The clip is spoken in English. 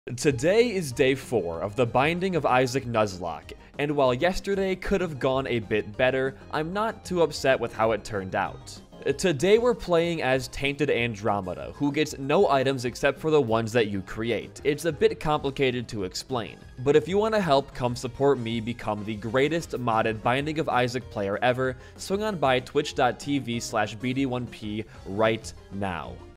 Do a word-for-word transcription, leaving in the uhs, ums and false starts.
Today is day four of the Binding of Isaac Nuzlocke, and while yesterday could have gone a bit better, I'm not too upset with how it turned out. Today we're playing as Tainted Andromeda, who gets no items except for the ones that you create. It's a bit complicated to explain, but if you want to help come support me become the greatest modded Binding of Isaac player ever, swing on by twitch dot t v slash b d one p right now.